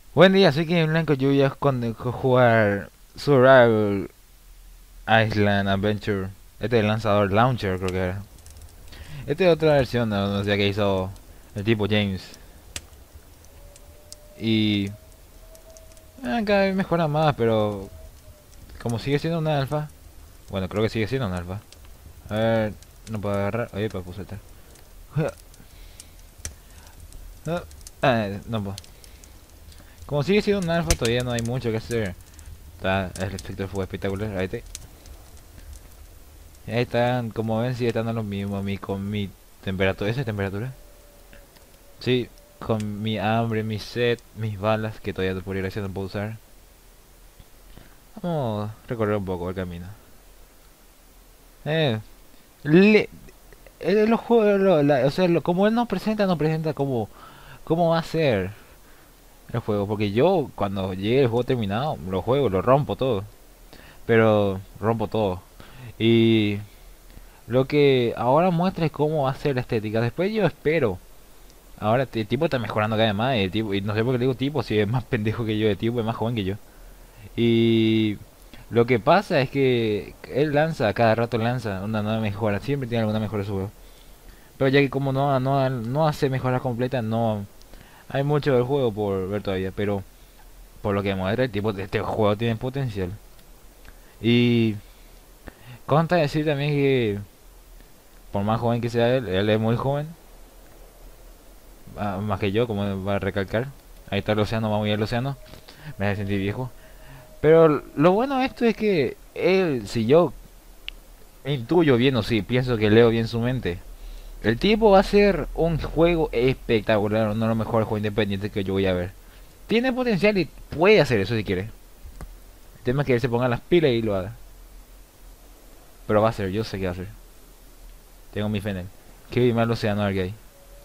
Buen día, soy Kim Blanco. Yo voy a jugar Survival Island Adventure. Este es el lanzador Launcher, creo que era. Esta es otra versión, no sé qué hizo el tipo James. Y cada vez mejora más, pero como sigue siendo una alfa. Bueno, creo que sigue siendo una alfa. A ver, no puedo agarrar. Oye, para puse tal. No puedo. Como sigue siendo una alfa, todavía no hay mucho que hacer. Está el efecto de fuego espectacular. Ahí está. Ahí están, como ven, sigue estando lo mismo a mí con mi temperatura. ¿Esa es temperatura? Sí, con mi hambre, mi sed, mis balas, que todavía por ir no puedo usar. Vamos a recorrer un poco el camino. Eh, le, los juegos, o sea, como él nos presenta cómo va a ser el juego. Porque yo, cuando llegue el juego terminado, lo juego, lo rompo todo. Pero rompo todo. Y lo que ahora muestra es cómo va a ser la estética. Después yo espero. Ahora el tipo está mejorando cada vez más. El tipo, y no sé por qué le digo tipo, si es más pendejo que yo, el tipo es más joven que yo. Y lo que pasa es que él lanza, cada rato lanza una nueva mejora. Siempre tiene alguna mejora su juego. Pero ya que como no hace mejoras completas, no hay mucho del juego por ver todavía. Pero por lo que muestra, el tipo de este juego tiene potencial. Y consta decir también que por más joven que sea él es muy joven. Más que yo, como va a recalcar. Ahí está el océano, vamos a ir al océano. Me hace sentir viejo. Pero lo bueno de esto es que él, si yo intuyo bien o si pienso que leo bien su mente, el tipo va a hacer un juego espectacular, uno de los mejores juegos independientes que yo voy a ver. Tiene potencial y puede hacer eso si quiere. El tema es que él se ponga las pilas y lo haga. Pero va a hacer, yo sé que va a hacer. Tengo mi fe en él. Que vivir el océano al gay.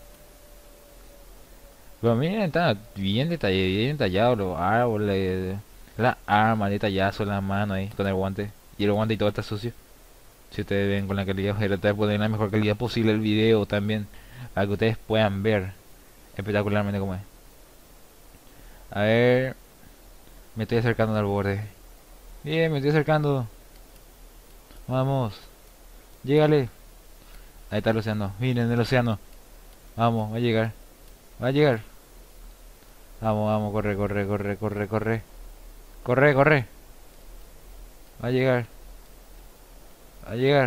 Pero miren, está bien detallado los árboles, las armas detalladas son las manos ahí, con el guante. Y el guante y todo está sucio. Si ustedes ven con la calidad, voy a tratar de poner la mejor calidad posible el video también, para que ustedes puedan ver espectacularmente cómo es. A ver, me estoy acercando al borde. Bien, me estoy acercando. Vamos, llégale. Ahí está el océano. Miren el océano. Vamos, va a llegar. Va a llegar. Vamos, vamos, corre, corre, corre, corre, corre. Corre, corre. Va a llegar. Va a llegar.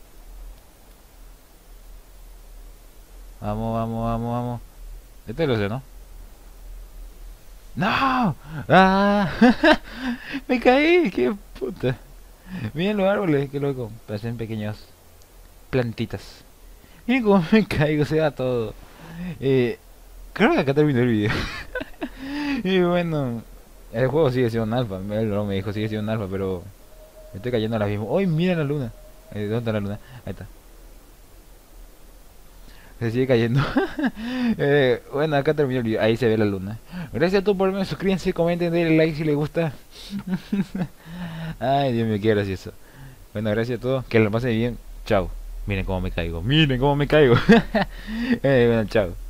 Vamos, vamos, vamos, vamos. Este es el océano. ¡No! ¡Ah! Me caí, qué puta. Miren los árboles, qué loco. Parecen pequeñas plantitas. Miren cómo me caigo, se va todo. Eh, Creo que acá terminó el video. Y bueno, el juego sigue siendo un alfa. Él no me dijo sigue siendo un alfa, pero me estoy cayendo a la misma. ¡Uy, mira la luna! ¿Dónde está la luna? Ahí está. Se sigue cayendo. Bueno, acá terminó el video. Ahí se ve la luna. Gracias a todos por verme. Suscríbanse, comenten, denle like si les gusta. Ay, Dios mío, qué gracioso. Bueno, gracias a todos. Que lo pasen bien. Chao. Miren cómo me caigo. Miren cómo me caigo. Bueno, chao.